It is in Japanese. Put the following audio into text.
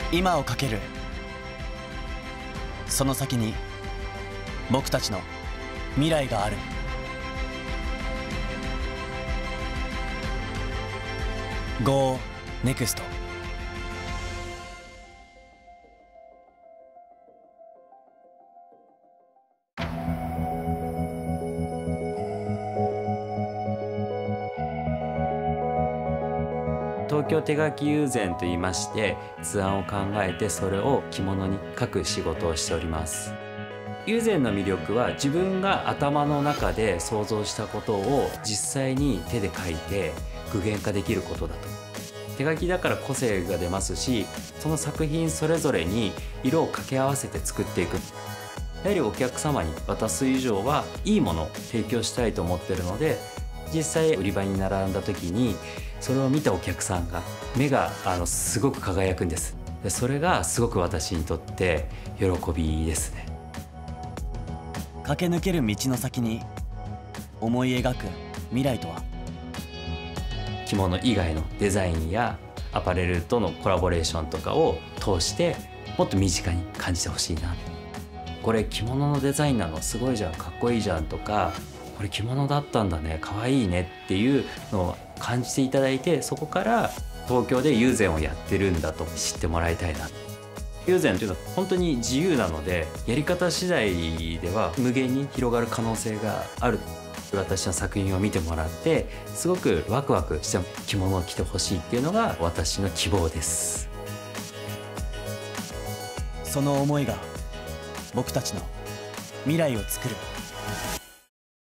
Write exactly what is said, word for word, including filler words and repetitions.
今をかける。その先に僕たちの未来がある。ゴーネクスト。 東京手描き友禅といいまして、図案を考えてそれを着物に描く仕事をしております。友禅の魅力は自分が頭の中で想像したことを実際に手で描いて具現化できることだと。手描きだから個性が出ますし、その作品それぞれに色を掛け合わせて作っていく。やはりお客様に渡す以上はいいものを提供したいと思ってるので、実際売り場に並んだ時にそれを見たお客さんが目があのすごく輝くんです。でそれがすごく私にとって喜びですね。 駆け抜ける道の先に思い描く未来とは。 着物以外のデザインやアパレルとのコラボレーションとかを通してもっと身近に感じてほしいな。これ着物のデザインなのすごいじゃん、かっこいいじゃんとか、これ着物だったんだね、かわいいねっていうのを感じていただいて、そこから東京で友禅をやってるんだと知ってもらいたいな。友禅というのは本当に自由なので、やり方次第では無限に広がる可能性がある。私の作品を見てもらってすごくワクワクして着物を着てほしいっていうのが私の希望です。 その思いが僕たちの未来を作る。